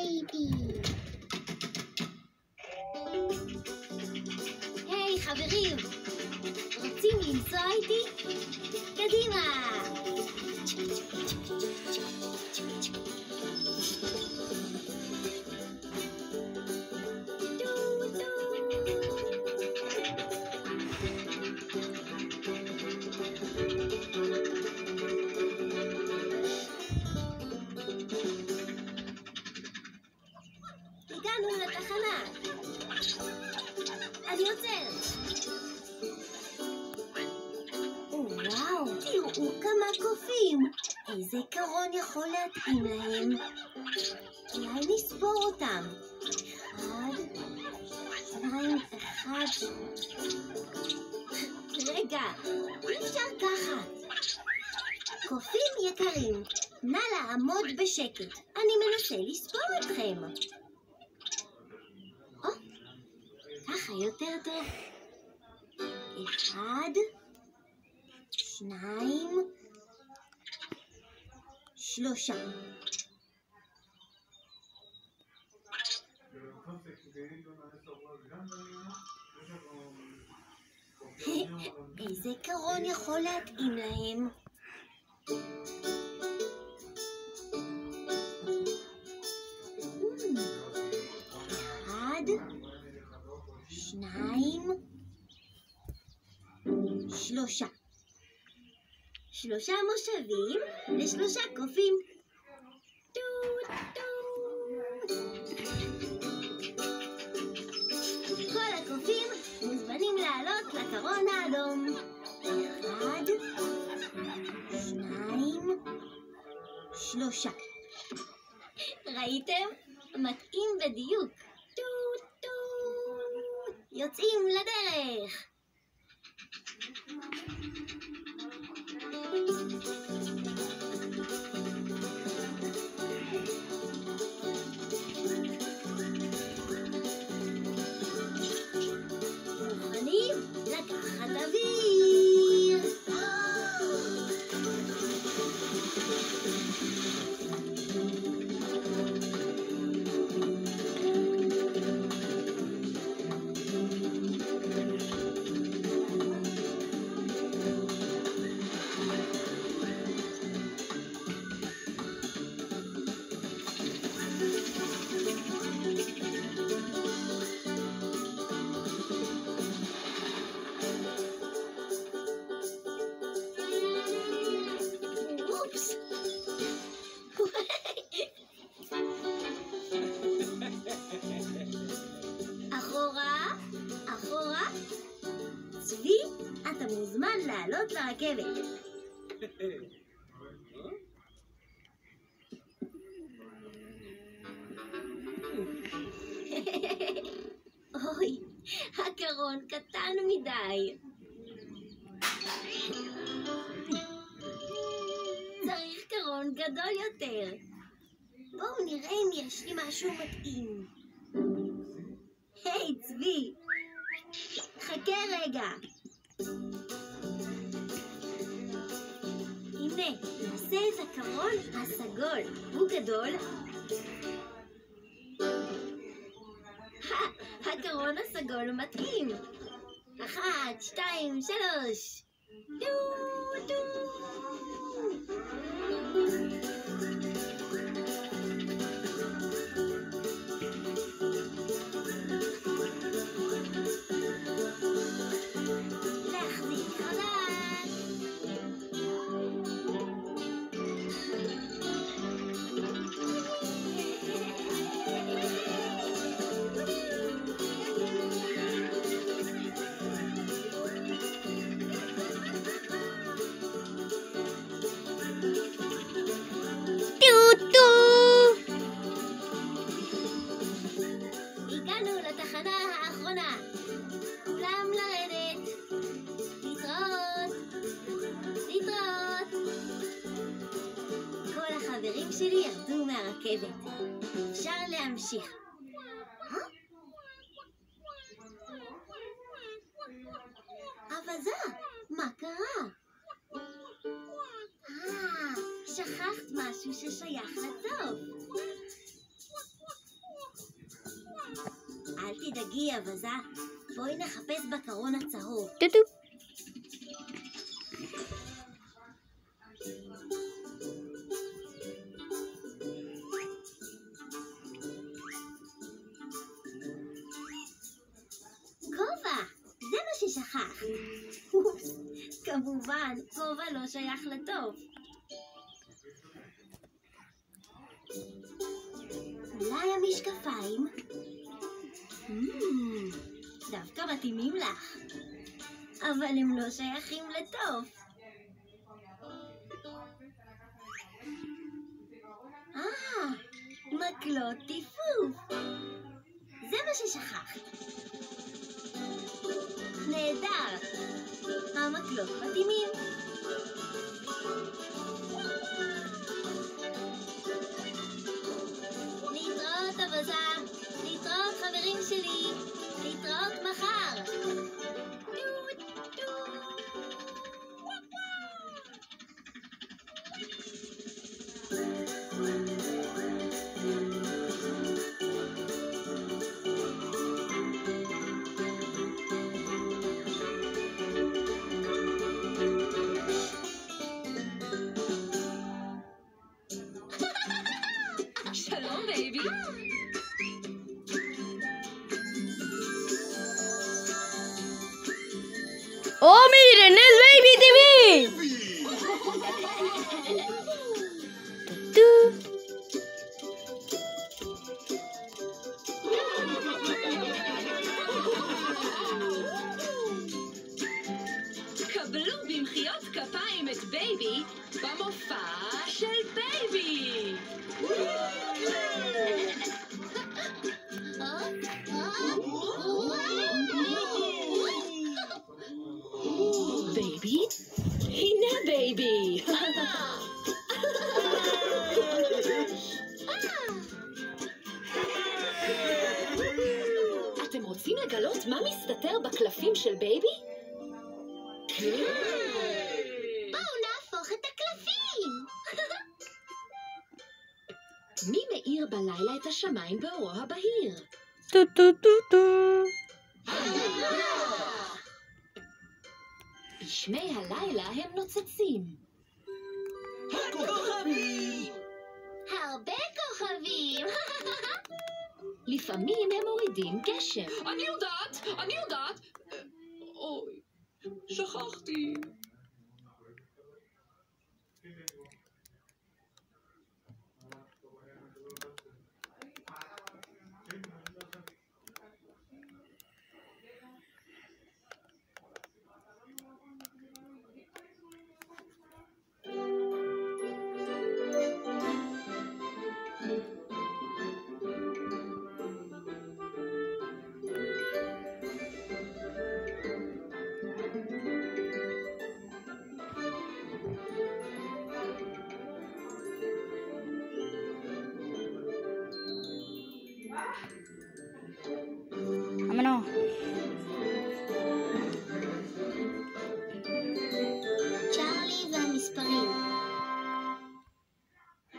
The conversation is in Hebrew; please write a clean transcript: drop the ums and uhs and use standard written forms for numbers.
בייבי. היי חברים, רוצים לנסוע איתי? קדימה! הגענו לתחנה. אני עוצרת. וואו, תראו כמה קופים. איזה קרון יכול להתאים להם? אולי נספור אותם. 1, 2, 1. רגע, אי אפשר ככה. קופים יקרים, נא לעמוד בשקט. אני מנסה לספור אתכם. ככה יותר טוב. 1, 2, 3. איזה קרון יכול להתאים להם? 1, 2, 3. 3 מושבים ל3 קופים. טוט טוט. כל הקופים מוזמנים לעלות לקרון האדום. 1, 2, 3. ראיתם? מתאים בדיוק. טוט טוט. יוצאים לדרך. מוכנים לקחת אוויר. אחורה. צבי, אתה מוזמן לעלות לרכבת. אוי, הקרון קטן מדי. צריך קרון גדול יותר. בואו נראה אם יש לי משהו מתאים. היי, צבי. חכה רגע. הנה, נעשה את הקרון הסגול. הוא גדול. הקרון הסגול מתאים. 1, 2, 3. טו טו. הגענו לתחנה האחרונה. כולם לרדת. להתראות. כל החברים שלי ירדו מהרכבת. אפשר להמשיך. אבזה, מה קרה? שכחת משהו ששייך לטוב. תדאגי, אבזה. בואי נחפש בקרון הצהוב. טו-טו. כובע! זה מה ששכח. כמובן, כובע לא שייך לטוב. אולי המשקפיים? דווקא מתאימים לך. אבל הם לא שייכים לטוב. מקלות טיפוף. זה מה ששכחת. נהדר. המקלות מתאימים. להתראות אבזה. להתראות חברים שלי. להתראות מחר. שלום בייבי. ¡Oh, miren! ¡Es Baby TV! ¡Tú! קבלו במחיאות כפיים את בייבי במופע של בייבי. בייבי? הנה בייבי. אתם רוצים לגלות מה מסתתר בקלפים של בייבי? בואו נהפוך את הקלפים. מי מאיר בלילה את השמיים באורו הבהיר? ¡Tú! בשמי הלילה הם נוצצים. הרבה כוכבים. לפעמים הם מורידים גשם. אני יודעת. אוי, שכחתי. ¡Vámonos!